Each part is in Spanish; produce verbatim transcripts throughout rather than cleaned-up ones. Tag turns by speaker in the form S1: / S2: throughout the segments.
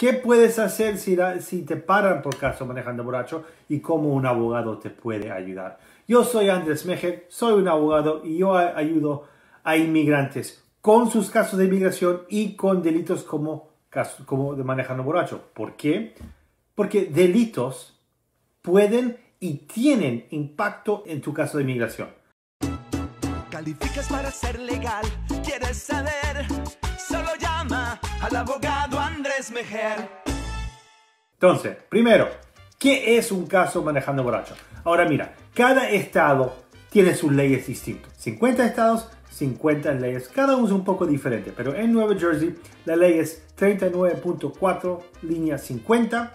S1: ¿Qué puedes hacer si, si te paran por caso manejando borracho y cómo un abogado te puede ayudar? Yo soy Andrés Mejer, soy un abogado y yo ayudo a inmigrantes con sus casos de inmigración y con delitos como, como de manejando borracho. ¿Por qué? Porque delitos pueden y tienen impacto en tu caso de inmigración.
S2: ¿Calificas para ser legal? ¿Quieres saber? Solo llama al abogado Andrés Mejer.
S1: Entonces, primero, ¿qué es un caso manejando borracho? Ahora mira, cada estado tiene sus leyes distintas. cincuenta estados, cincuenta leyes. Cada uno es un poco diferente, pero en Nueva Jersey la ley es treinta y nueve punto cuatro, línea cincuenta.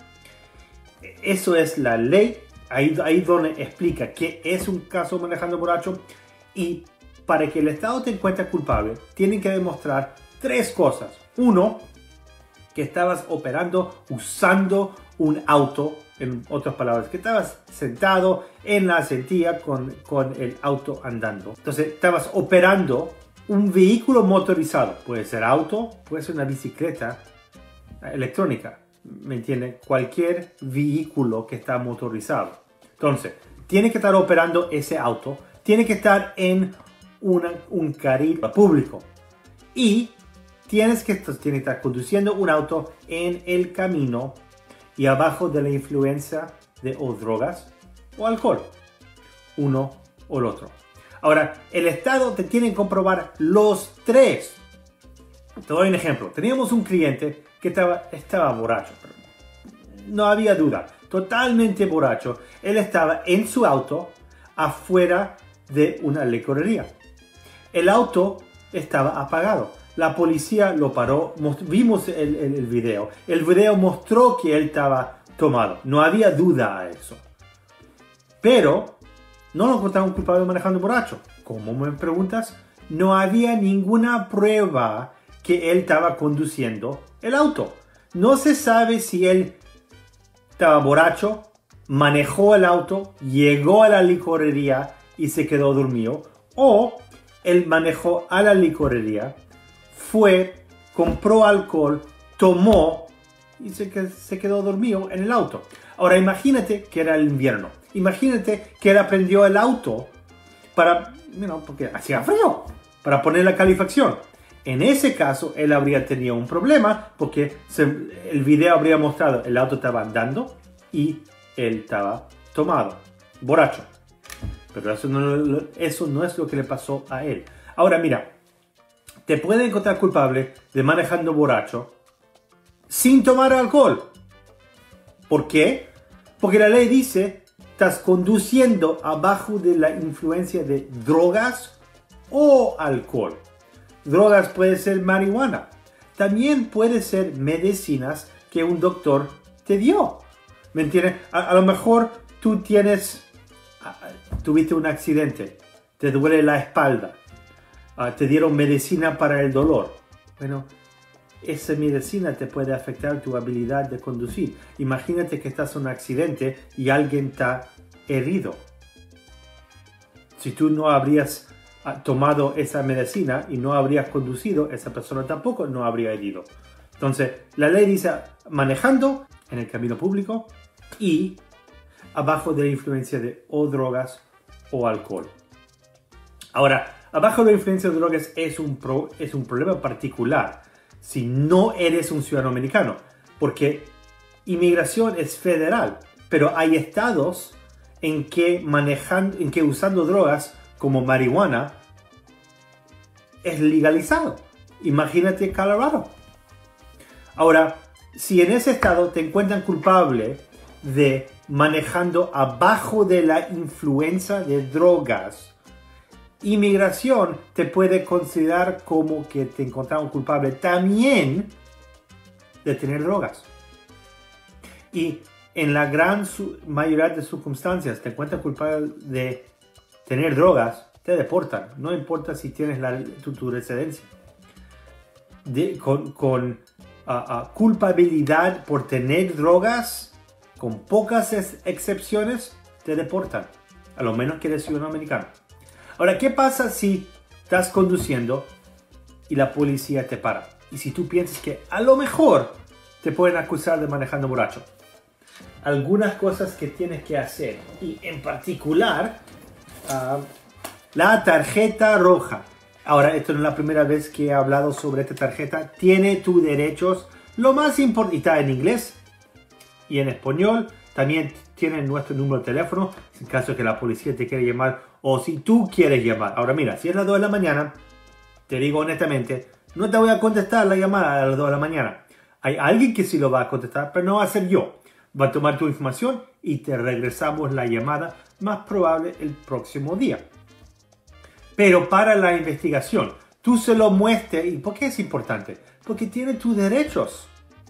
S1: Eso es la ley. Ahí, ahí donde explica qué es un caso manejando borracho. Y para que el estado te encuentre culpable, tienen que demostrar tres cosas. Uno, que estabas operando usando un auto, en otras palabras, que estabas sentado en la sentilla con, con el auto andando. Entonces, estabas operando un vehículo motorizado. Puede ser auto, puede ser una bicicleta electrónica. ¿Me entiende? Cualquier vehículo que está motorizado. Entonces, tiene que estar operando ese auto. Tiene que estar en una, un carril público. Y tienes que, tienes que estar conduciendo un auto en el camino y abajo de la influencia de o drogas o alcohol. Uno o el otro. Ahora, el Estado te tiene que comprobar los tres. Te doy un ejemplo. Teníamos un cliente que estaba, estaba borracho. Pero no había duda. Totalmente borracho. Él estaba en su auto afuera de una licorería. El auto estaba apagado. La policía lo paró. Vimos el, el, el video. El video mostró que él estaba tomado. No había duda a eso. Pero no lo encontraron culpable manejando borracho. ¿Cómo me preguntas? No había ninguna prueba que él estaba conduciendo el auto. No se sabe si él estaba borracho, manejó el auto, llegó a la licorería y se quedó dormido, o él manejó a la licorería, fue, compró alcohol, tomó y se, se quedó dormido en el auto. Ahora imagínate que era el invierno. Imagínate que él prendió el auto para, you know, porque hacía frío, para poner la calefacción. En ese caso, él habría tenido un problema porque se, el video habría mostrado el auto estaba andando y él estaba tomado, borracho. Pero eso no, eso no es lo que le pasó a él. Ahora mira, te pueden encontrar culpable de manejando borracho sin tomar alcohol. ¿Por qué? Porque la ley dice, estás conduciendo abajo de la influencia de drogas o alcohol. Drogas puede ser marihuana. También puede ser medicinas que un doctor te dio. ¿Me entiendes? A, a lo mejor tú tienes, uh, tuviste un accidente, te duele la espalda, uh, te dieron medicina para el dolor. Bueno, esa medicina te puede afectar tu habilidad de conducir. Imagínate que estás en un accidente y alguien está herido. Si tú no habrías tomado esa medicina y no habrías conducido, esa persona tampoco no habría herido. Entonces, la ley dice manejando en el camino público y abajo de la influencia de o drogas o alcohol. Ahora, abajo de la influencia de drogas es un, pro, es un problema particular si no eres un ciudadano americano, porque inmigración es federal, pero hay estados en que, manejando, en que usando drogas como marihuana es legalizado. Imagínate Colorado. Ahora, si en ese estado te encuentran culpable de manejando abajo de la influencia de drogas, inmigración te puede considerar como que te encontraron culpable también de tener drogas. Y en la gran mayoría de circunstancias te encuentran culpable de tener drogas, te deportan. No importa si tienes la, tu, tu residencia. De, con con uh, uh, culpabilidad por tener drogas, con pocas ex excepciones, te deportan. A lo menos que eres ciudadano americano. Ahora, ¿qué pasa si estás conduciendo y la policía te para? Y si tú piensas que a lo mejor te pueden acusar de manejando borracho. Algunas cosas que tienes que hacer, y en particular, uh, la tarjeta roja. Ahora, esto no es la primera vez que he hablado sobre esta tarjeta. Tiene tus derechos. Lo más importante, está en inglés y en español. También tiene nuestro número de teléfono, en caso de que la policía te quiera llamar o si tú quieres llamar. Ahora mira, si es las dos de la mañana, te digo honestamente, no te voy a contestar la llamada a las dos de la mañana. Hay alguien que sí lo va a contestar, pero no va a ser yo. Va a tomar tu información y te regresamos la llamada más probable el próximo día. Pero para la investigación, tú se lo muestres. ¿Y por qué es importante? Porque tiene tus derechos.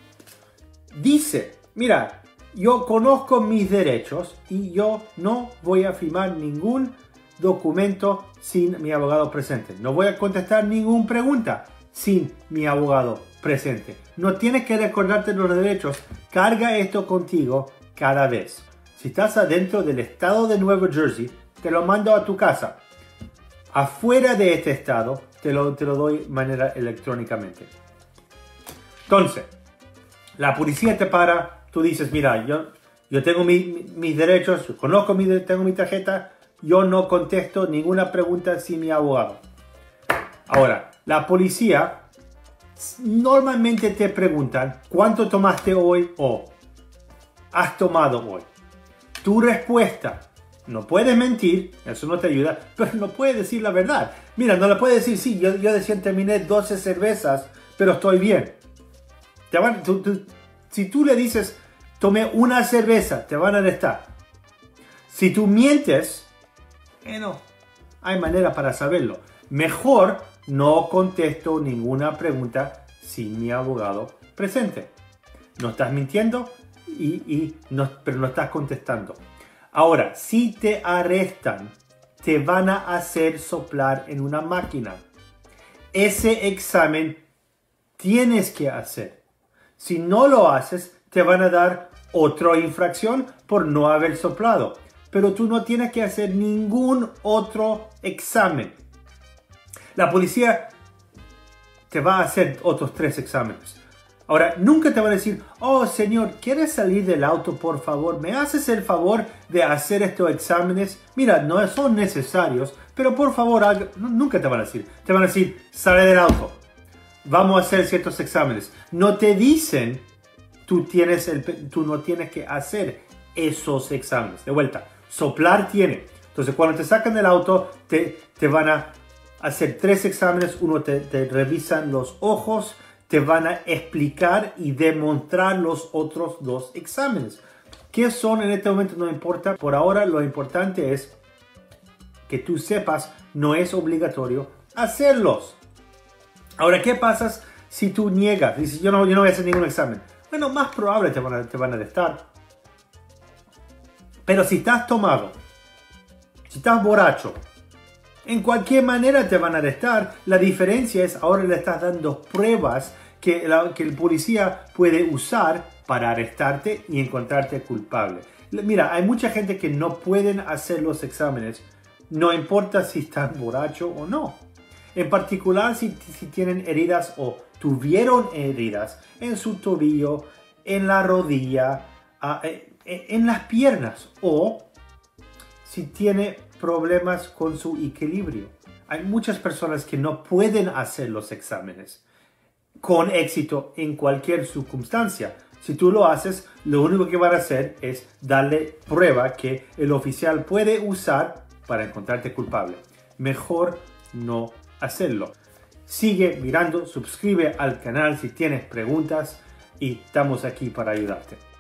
S1: Dice, mira, yo conozco mis derechos y yo no voy a firmar ningún documento sin mi abogado presente. No voy a contestar ninguna pregunta sin mi abogado presente. No tienes que recordarte los derechos. Carga esto contigo cada vez. Si estás adentro del estado de Nueva Jersey, te lo mando a tu casa. Afuera de este estado, te lo, te lo doy de manera electrónicamente. Entonces, la policía te para, tú dices, mira, yo, yo tengo mi, mi, mis derechos, yo conozco mi, tengo mi tarjeta, yo no contesto ninguna pregunta sin mi abogado. Ahora, la policía normalmente te preguntan, ¿cuánto tomaste hoy o has tomado hoy? Tu respuesta. No puedes mentir, eso no te ayuda, pero no puedes decir la verdad. Mira, no le puedes decir, sí, yo, yo decía terminé doce cervezas, pero estoy bien. Te van, tú, tú, si tú le dices, tomé una cerveza, te van a arrestar. Si tú mientes, bueno, hay manera para saberlo. Mejor no contesto ninguna pregunta sin mi abogado presente. No estás mintiendo, y, y no, pero no estás contestando. Ahora, si te arrestan, te van a hacer soplar en una máquina. Ese examen tienes que hacer. Si no lo haces, te van a dar otra infracción por no haber soplado. Pero tú no tienes que hacer ningún otro examen. La policía te va a hacer otros tres exámenes. Ahora, nunca te van a decir, oh señor, ¿quieres salir del auto por favor? ¿Me haces el favor de hacer estos exámenes? Mira, no son necesarios, pero por favor, haga... nunca te van a decir. Te van a decir, sale del auto. Vamos a hacer ciertos exámenes. No te dicen, tú, tienes el... tú no tienes que hacer esos exámenes. De vuelta, soplar tiene. Entonces, cuando te sacan del auto, te, te van a hacer tres exámenes. Uno, te, te revisan los ojos. Te van a explicar y demostrar los otros dos exámenes. ¿Qué son en este momento? No importa. Por ahora lo importante es que tú sepas, no es obligatorio hacerlos. Ahora, ¿qué pasa si tú niegas? Dices, yo no, yo no voy a hacer ningún examen. Bueno, más probable te van a, te van a arrestar. Pero si estás tomado, si estás borracho, en cualquier manera te van a arrestar. La diferencia es ahora le estás dando pruebas que, la, que el policía puede usar para arrestarte y encontrarte culpable. Mira, hay mucha gente que no pueden hacer los exámenes. No importa si están borrachos o no. En particular si, si tienen heridas o tuvieron heridas en su tobillo, en la rodilla, en las piernas o si tiene problemas con su equilibrio. Hay muchas personas que no pueden hacer los exámenes con éxito en cualquier circunstancia. Si tú lo haces, lo único que van a hacer es darle prueba que el oficial puede usar para encontrarte culpable. Mejor no hacerlo. Sigue mirando, suscribe al canal si tienes preguntas y estamos aquí para ayudarte.